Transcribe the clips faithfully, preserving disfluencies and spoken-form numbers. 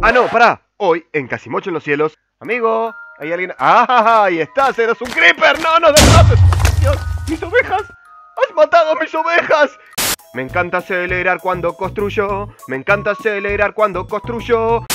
Ah, no, pará. Hoy, en Casimocho en los cielos. Amigo, ¿hay alguien? ¡Ah! ¡Ahí estás! ¡Eres un creeper! ¡No, no, desgracias! ¡Dios! ¡Mis ovejas! ¡Has matado a mis ovejas! Me encanta acelerar cuando construyo. Me encanta acelerar cuando construyo.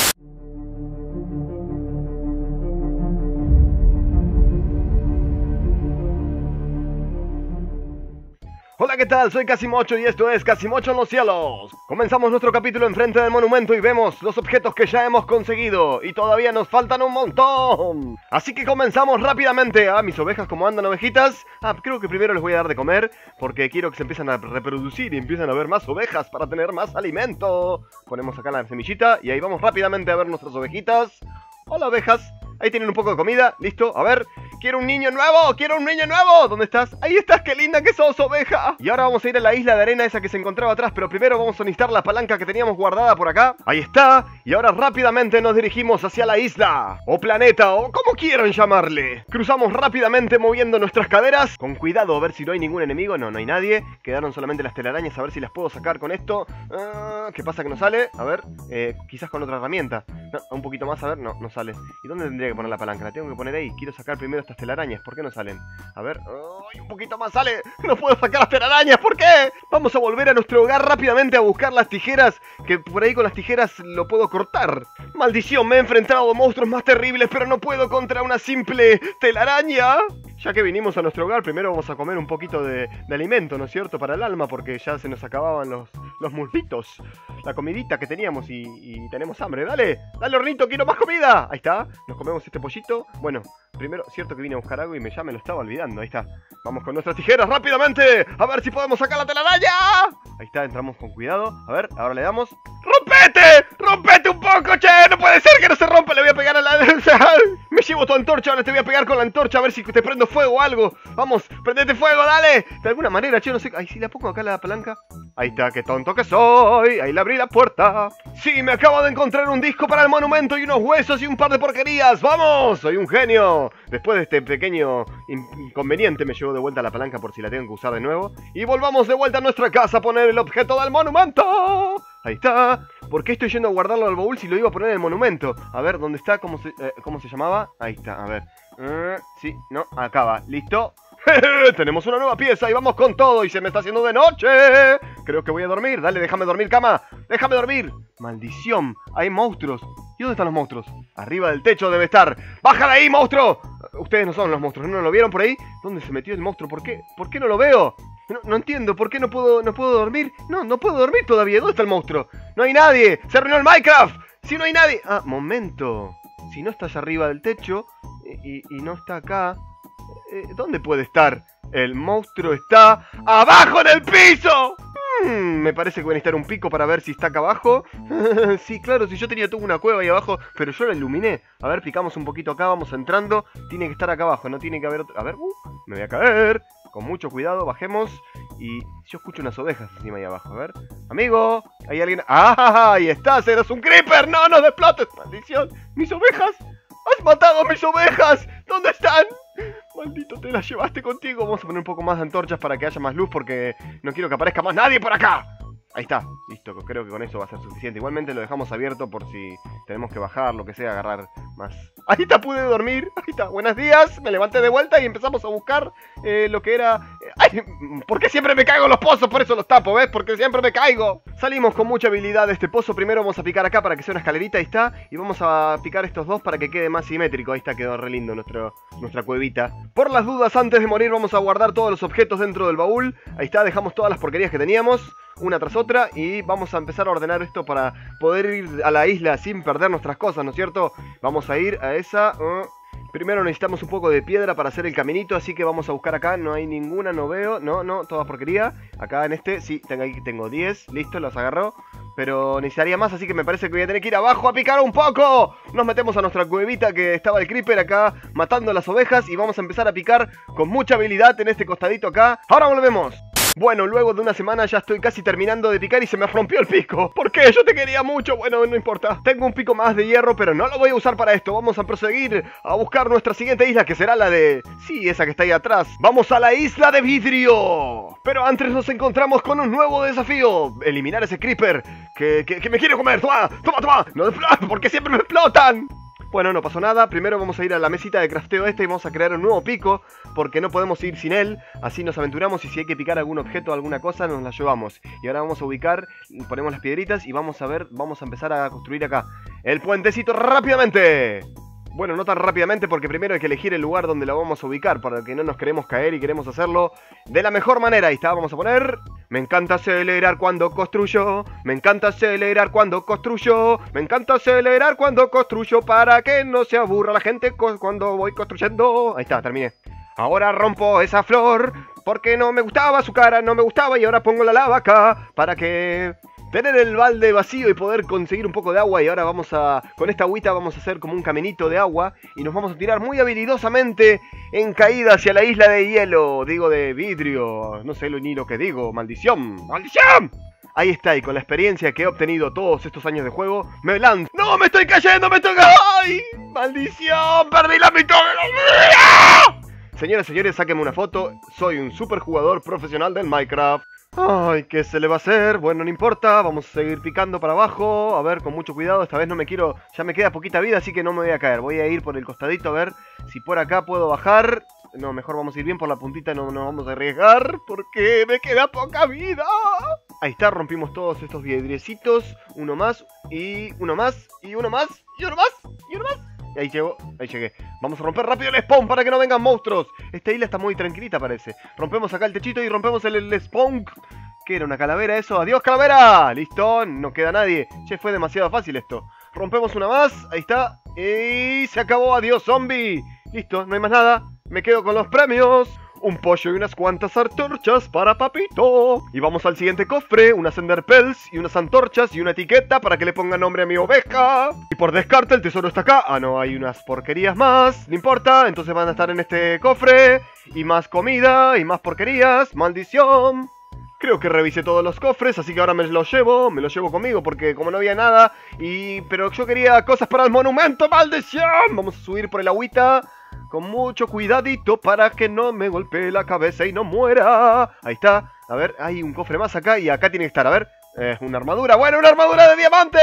Hola, ¿qué tal? Soy Casimocho y esto es Casimocho en los cielos. Comenzamos nuestro capítulo enfrente del monumento y vemos los objetos que ya hemos conseguido. Y todavía nos faltan un montón. Así que comenzamos rápidamente. Ah, mis ovejas, ¿cómo andan, ovejitas? Ah, creo que primero les voy a dar de comer, porque quiero que se empiecen a reproducir y empiecen a haber más ovejas para tener más alimento. Ponemos acá la semillita y ahí vamos rápidamente a ver nuestras ovejitas. Hola, ovejas. Ahí tienen un poco de comida, listo, a ver. ¡Quiero un niño nuevo! ¡Quiero un niño nuevo! ¿Dónde estás? ¡Ahí estás! ¡Qué linda que sos, oveja! Y ahora vamos a ir a la isla de arena esa que se encontraba atrás. Pero primero vamos a necesitar la palanca que teníamos guardada por acá. Ahí está. Y ahora rápidamente nos dirigimos hacia la isla, o planeta, o como quieran llamarle. Cruzamos rápidamente moviendo nuestras caderas. Con cuidado, a ver si no hay ningún enemigo. No, no hay nadie. Quedaron solamente las telarañas, a ver si las puedo sacar con esto. uh, ¿Qué pasa que no sale? A ver, eh, quizás con otra herramienta. No, un poquito más, a ver, no, no sale. ¿Y dónde tendría que poner la palanca? La tengo que poner ahí. Quiero sacar primero estas telarañas. ¿Por qué no salen? A ver, ¡ay, un poquito más sale! ¡No puedo sacar las telarañas! ¿Por qué? Vamos a volver a nuestro hogar rápidamente a buscar las tijeras, que por ahí con las tijeras lo puedo cortar. ¡Maldición! Me he enfrentado a monstruos más terribles, pero no puedo contra una simple telaraña. Ya que vinimos a nuestro hogar, primero vamos a comer un poquito de, de alimento, ¿no es cierto? Para el alma, porque ya se nos acababan los, los muslitos. La comidita que teníamos y, y tenemos hambre. ¡Dale! ¡Dale, hornito! ¡Quiero más comida! Ahí está. Nos comemos este pollito. Bueno, primero, cierto que vine a buscar algo y me, ya me lo estaba olvidando. Ahí está. Vamos con nuestras tijeras rápidamente. A ver si podemos sacar la telaraña. Ahí está, entramos con cuidado. A ver, ahora le damos. ¡Rompete! ¡Rompete un poco, che! ¡No puede ser que no se rompa! Le voy a pegar a la... Me llevo tu antorcha, ahora te voy a pegar con la antorcha a ver si te prendo fuego o algo. Vamos, prendete fuego, dale. De alguna manera, che, no sé. Ay, si la pongo acá la palanca. Ahí está, qué tonto que soy. Ahí le abrí la puerta. Sí, me acabo de encontrar un disco para el monumento y unos huesos y un par de porquerías. ¡Vamos! Soy un genio. Después de este pequeño inconveniente me llevo de vuelta la palanca por si la tengo que usar de nuevo. Y volvamos de vuelta a nuestra casa a poner el objeto del monumento. Ahí está. ¿Por qué estoy yendo a guardarlo al baúl si lo iba a poner en el monumento? A ver, ¿dónde está? ¿Cómo se, eh, ¿cómo se llamaba? Ahí está, a ver. Uh, sí, no, acá va. ¿Listo? Tenemos una nueva pieza y vamos con todo. Y se me está haciendo de noche. Creo que voy a dormir. Dale, déjame dormir, cama. Déjame dormir. Maldición, hay monstruos. ¿Y dónde están los monstruos? Arriba del techo debe estar. ¡Bájala ahí, monstruo! Ustedes no son los monstruos, ¿no lo vieron por ahí? ¿Dónde se metió el monstruo? ¿Por qué? ¿Por qué no lo veo? No, no entiendo, ¿por qué no puedo, no puedo dormir? No, no puedo dormir todavía. ¿Dónde está el monstruo? ¡No hay nadie! ¡Se arruinó el Minecraft! ¡Si no hay nadie! Ah, momento. Si no está allá arriba del techo y, y no está acá, eh, ¿dónde puede estar? El monstruo está ¡abajo en el piso! Hmm, me parece que voy a necesitar un pico para ver si está acá abajo. Sí, claro, si yo tenía toda una cueva ahí abajo, pero yo la iluminé. A ver, picamos un poquito acá, vamos entrando. Tiene que estar acá abajo, no tiene que haber otro... A ver, uh, me voy a caer. Con mucho cuidado, bajemos. Y yo escucho unas ovejas encima ahí abajo, a ver. Amigo, ¿hay alguien? ¡Ah! Ahí estás, eres un creeper. ¡No, no desplotes! ¡Maldición! ¡Mis ovejas! ¡Has matado a mis ovejas! ¿Dónde están? Maldito, te las llevaste contigo. Vamos a poner un poco más de antorchas para que haya más luz, porque no quiero que aparezca más nadie por acá. Ahí está, listo, creo que con eso va a ser suficiente. Igualmente lo dejamos abierto por si tenemos que bajar, lo que sea, agarrar más. Ahí está, pude dormir. Ahí está, buenos días. Me levanté de vuelta y empezamos a buscar eh, lo que era... ¡Ay! ¿Por qué siempre me caigo en los pozos? Por eso los tapo, ¿ves? Porque siempre me caigo. Salimos con mucha habilidad de este pozo. Primero vamos a picar acá para que sea una escalerita, ahí está. Y vamos a picar estos dos para que quede más simétrico. Ahí está, quedó re lindo nuestro, nuestra cuevita. Por las dudas, antes de morir vamos a guardar todos los objetos dentro del baúl. Ahí está, dejamos todas las porquerías que teníamos, una tras otra, y vamos a empezar a ordenar esto para poder ir a la isla sin perder nuestras cosas, ¿no es cierto? Vamos a ir a esa... Uh, primero necesitamos un poco de piedra para hacer el caminito, así que vamos a buscar acá. No hay ninguna, no veo, no, no, toda porquería. Acá en este, sí, tengo, aquí tengo diez, listo, los agarró. Pero necesitaría más, así que me parece que voy a tener que ir abajo a picar un poco. Nos metemos a nuestra cuevita que estaba el creeper acá matando a las ovejas y vamos a empezar a picar con mucha habilidad en este costadito acá. Ahora volvemos. Bueno, luego de una semana ya estoy casi terminando de picar y se me rompió el pico. ¿Por qué? Yo te quería mucho. Bueno, no importa. Tengo un pico más de hierro, pero no lo voy a usar para esto. Vamos a proseguir a buscar nuestra siguiente isla, que será la de... Sí, esa que está ahí atrás. Vamos a la isla de vidrio. Pero antes nos encontramos con un nuevo desafío. Eliminar ese creeper que, que, que me quiere comer. Toma, toma, toma. No, porque siempre me explotan. Bueno, no pasó nada. Primero vamos a ir a la mesita de crafteo esta y vamos a crear un nuevo pico, porque no podemos ir sin él. Así nos aventuramos y si hay que picar algún objeto o alguna cosa, nos la llevamos. Y ahora vamos a ubicar, ponemos las piedritas y vamos a ver, vamos a empezar a construir acá el puentecito rápidamente. Bueno, no tan rápidamente porque primero hay que elegir el lugar donde la vamos a ubicar, para que no nos queremos caer y queremos hacerlo de la mejor manera. Ahí está, vamos a poner... Me encanta acelerar cuando construyo, me encanta acelerar cuando construyo, me encanta acelerar cuando construyo para que no se aburra la gente cuando voy construyendo. Ahí está, terminé. Ahora rompo esa flor porque no me gustaba su cara, no me gustaba y ahora pongo la lava acá para que... tener el balde vacío y poder conseguir un poco de agua. Y ahora vamos a... con esta agüita vamos a hacer como un caminito de agua y nos vamos a tirar muy habilidosamente en caída hacia la isla de hielo. Digo de vidrio. No sé ni lo que digo. ¡Maldición! ¡Maldición! Ahí está, y con la experiencia que he obtenido todos estos años de juego, me lanzo. ¡No! ¡Me estoy cayendo! ¡Me estoy cayendo! ¡Ay! ¡Maldición! ¡Perdí la mitad de la vida! Señoras y señores, sáquenme una foto. Soy un super jugador profesional del Minecraft. Ay, ¿qué se le va a hacer? Bueno, no importa, vamos a seguir picando para abajo. A ver, con mucho cuidado, esta vez no me quiero... Ya me queda poquita vida, así que no me voy a caer. Voy a ir por el costadito a ver si por acá puedo bajar. No, mejor vamos a ir bien por la puntita, no nos vamos a arriesgar porque me queda poca vida. Ahí está, rompimos todos estos vidriecitos. Uno más, y uno más, y uno más, y uno más, y uno más. Ahí llegó, ahí llegué. Vamos a romper rápido el spawn para que no vengan monstruos. Esta isla está muy tranquilita, parece. Rompemos acá el techito y rompemos el, el spawn. ¿Qué era? ¿Una calavera eso? ¡Adiós, calavera! Listo, no queda nadie. Che, fue demasiado fácil esto. Rompemos una más, ahí está. Y se acabó, adiós, zombie. Listo, no hay más nada. Me quedo con los premios. Un pollo y unas cuantas antorchas para papito. Y vamos al siguiente cofre, unas ender pearls y unas antorchas y una etiqueta para que le ponga nombre a mi oveja. Y por descarte el tesoro está acá. Ah, no, hay unas porquerías más. No importa, entonces van a estar en este cofre. Y más comida y más porquerías. Maldición. Creo que revisé todos los cofres, así que ahora me los llevo, me los llevo conmigo porque como no había nada. Y... pero yo quería cosas para el monumento, maldición. Vamos a subir por el agüita. Con mucho cuidadito para que no me golpee la cabeza y no muera. Ahí está. A ver, hay un cofre más acá y acá tiene que estar. A ver, es eh, una armadura. ¡Bueno, una armadura de diamante!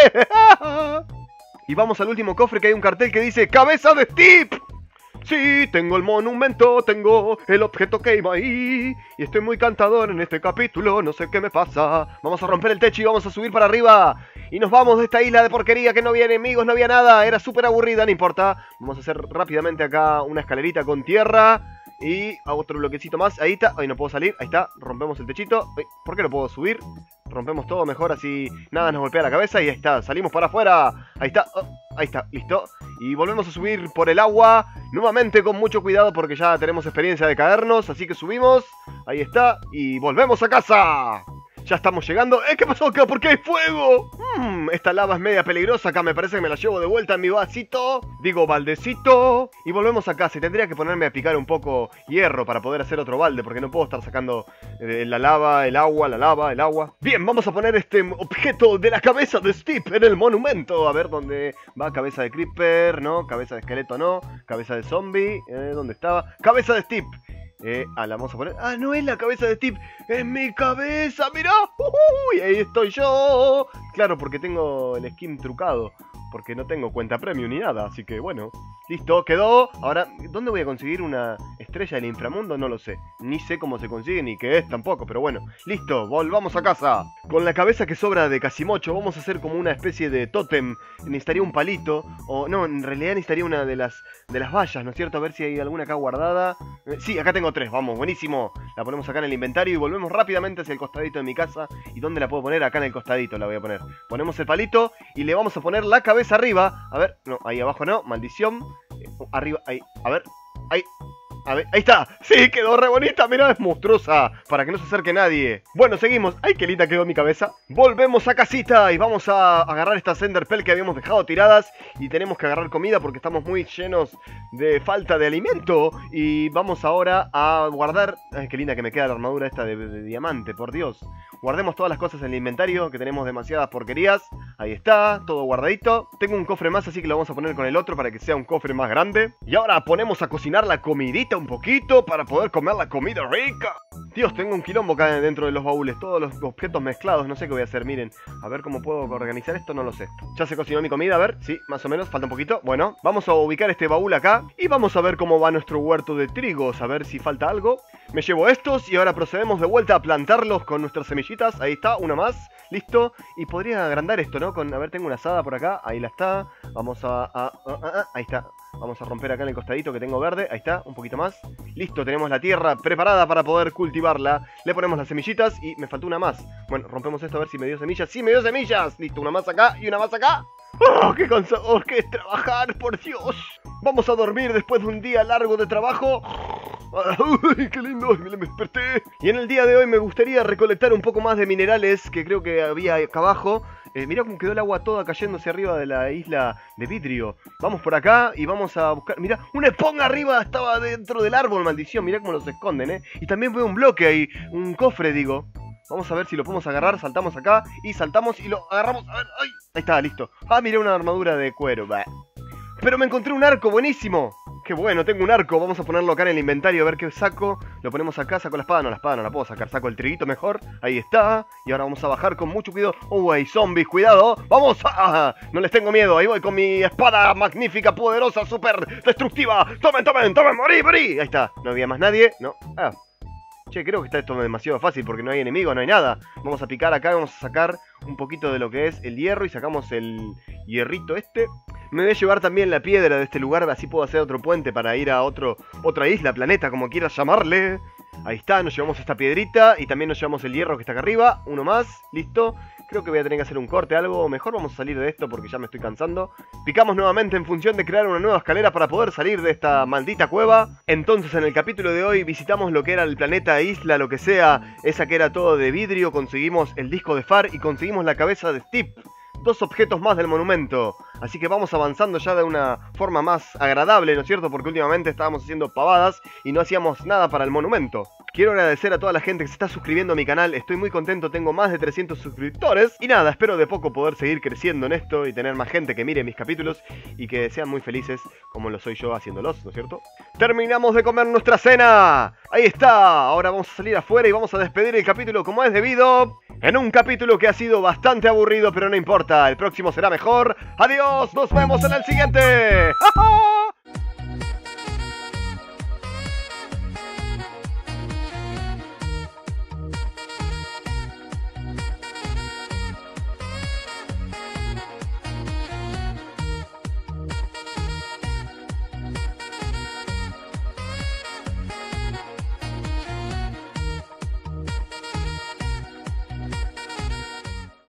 Y vamos al último cofre que hay un cartel que dice ¡Cabeza de Steve! Sí, tengo el monumento, tengo el objeto que iba ahí. Y estoy muy cantador en este capítulo, no sé qué me pasa. Vamos a romper el techo y vamos a subir para arriba. Y nos vamos de esta isla de porquería que no había enemigos, no había nada. Era súper aburrida, no importa. Vamos a hacer rápidamente acá una escalerita con tierra. Y a otro bloquecito más, ahí está. Ay, no puedo salir, ahí está, rompemos el techito. Ay, ¿por qué no puedo subir? Rompemos todo mejor, así nada nos golpea la cabeza. Y ahí está, salimos para afuera. Ahí está, oh, ahí está, listo. Y volvemos a subir por el agua. Nuevamente con mucho cuidado porque ya tenemos experiencia de caernos. Así que subimos, ahí está. Y volvemos a casa. Ya estamos llegando. ¿Eh? ¿Qué pasó acá? ¿Por qué hay fuego? Hmm, esta lava es media peligrosa. Acá me parece que me la llevo de vuelta en mi vasito. Digo, baldecito. Y volvemos a casa. Y tendría que ponerme a picar un poco hierro para poder hacer otro balde. Porque no puedo estar sacando eh, la lava, el agua, la lava, el agua. Bien, vamos a poner este objeto de la cabeza de Steve en el monumento. A ver dónde va. Cabeza de creeper, no. Cabeza de esqueleto, no. Cabeza de zombie. Eh, ¿Dónde estaba? Cabeza de Steve. Eh, ah, la vamos a poner. Ah, no es la cabeza de Steve, es mi cabeza, mirá. Uh, y ahí estoy yo. Claro, porque tengo el skin trucado. Porque no tengo cuenta premium ni nada. Así que bueno, listo, quedó. Ahora, ¿dónde voy a conseguir una estrella del inframundo? No lo sé. Ni sé cómo se consigue ni qué es tampoco. Pero bueno, listo, volvamos a casa. Con la cabeza que sobra de Casimocho vamos a hacer como una especie de tótem. Necesitaría un palito. O no, en realidad necesitaría una de las de las vallas, ¿no es cierto? A ver si hay alguna acá guardada. eh, Sí, acá tengo tres, vamos, buenísimo. La ponemos acá en el inventario y volvemos rápidamente hacia el costadito de mi casa. ¿Y dónde la puedo poner? Acá en el costadito la voy a poner. Ponemos el palito y le vamos a poner la cabeza arriba. A ver, no, ahí abajo no, maldición. eh, Arriba, ahí, a ver, ahí. A ver, ahí está. Sí, quedó re bonita. Mira, es monstruosa. Para que no se acerque nadie. Bueno, seguimos. Ay, qué linda quedó mi cabeza. Volvemos a casita y vamos a agarrar estas Enderpell que habíamos dejado tiradas. Y tenemos que agarrar comida porque estamos muy llenos de falta de alimento. Y vamos ahora a guardar... Ay, qué linda que me queda la armadura esta de, de, de diamante, por Dios. Guardemos todas las cosas en el inventario, que tenemos demasiadas porquerías. Ahí está, todo guardadito. Tengo un cofre más, así que lo vamos a poner con el otro para que sea un cofre más grande. Y ahora ponemos a cocinar la comidita un poquito para poder comer la comida rica. Dios, tengo un quilombo acá dentro de los baúles. Todos los objetos mezclados, no sé qué voy a hacer, miren. A ver cómo puedo organizar esto, no lo sé. Ya se cocinó mi comida, a ver, sí, más o menos, falta un poquito. Bueno, vamos a ubicar este baúl acá y vamos a ver cómo va nuestro huerto de trigos. A ver si falta algo. Me llevo estos y ahora procedemos de vuelta a plantarlos con nuestras semillitas. Ahí está, una más, listo. Y podría agrandar esto, ¿no? Con, a ver, tengo una asada por acá, ahí la está. Vamos a, a, a, a, a ahí está. Vamos a romper acá en el costadito que tengo verde. Ahí está, un poquito más. Listo, tenemos la tierra preparada para poder cultivarla. Le ponemos las semillitas y me faltó una más. Bueno, rompemos esto a ver si me dio semillas. ¡Sí, me dio semillas! Listo, una más acá y una más acá. ¡Oh, qué cansador que es trabajar, por Dios! Vamos a dormir después de un día largo de trabajo. ¡Uy, qué lindo! Me desperté. Y en el día de hoy me gustaría recolectar un poco más de minerales que creo que había acá abajo. Eh, mirá cómo quedó el agua toda cayéndose arriba de la isla de vidrio. Vamos por acá y vamos a buscar... Mirá, una esponja arriba estaba dentro del árbol, maldición. Mirá cómo los esconden, ¿eh? Y también veo un bloque ahí, un cofre, digo. Vamos a ver si lo podemos agarrar. Saltamos acá y saltamos y lo agarramos. A ver, ¡ay! Ahí está, listo. Ah, mirá, una armadura de cuero. Bah. Pero me encontré un arco, buenísimo. Qué bueno, tengo un arco, vamos a ponerlo acá en el inventario, a ver qué saco. Lo ponemos acá, saco la espada, no, la espada no la puedo sacar, saco el triguito mejor. Ahí está, y ahora vamos a bajar con mucho cuidado. ¡Oh, hay zombies, cuidado! ¡Vamos! ¡Ah! No les tengo miedo, ahí voy con mi espada magnífica, poderosa, súper destructiva. ¡Tomen, tomen, tomen! ¡Morí, morí! Ahí está, no había más nadie, no. Ah, che, creo que está esto demasiado fácil porque no hay enemigos, no hay nada. Vamos a picar acá, vamos a sacar un poquito de lo que es el hierro y sacamos el hierrito este. Me voy a llevar también la piedra de este lugar, así puedo hacer otro puente para ir a otro, otra isla, planeta, como quieras llamarle. Ahí está, nos llevamos esta piedrita y también nos llevamos el hierro que está acá arriba. Uno más, listo. Creo que voy a tener que hacer un corte, algo. Mejor vamos a salir de esto porque ya me estoy cansando. Picamos nuevamente en función de crear una nueva escalera para poder salir de esta maldita cueva. Entonces en el capítulo de hoy visitamos lo que era el planeta, isla, lo que sea. Esa que era todo de vidrio, conseguimos el disco de Far y conseguimos la cabeza de Steve. Dos objetos más del monumento. Así que vamos avanzando ya de una forma más agradable, ¿no es cierto? Porque últimamente estábamos haciendo pavadas y no hacíamos nada para el monumento. Quiero agradecer a toda la gente que se está suscribiendo a mi canal. Estoy muy contento, tengo más de trescientos suscriptores. Y nada, espero de poco poder seguir creciendo en esto y tener más gente que mire mis capítulos y que sean muy felices como lo soy yo haciéndolos, ¿no es cierto? Terminamos de comer nuestra cena. Ahí está. Ahora vamos a salir afuera y vamos a despedir el capítulo como es debido. En un capítulo que ha sido bastante aburrido, pero no importa. El próximo será mejor. Adiós, nos vemos en el siguiente. ¡Ja, ja!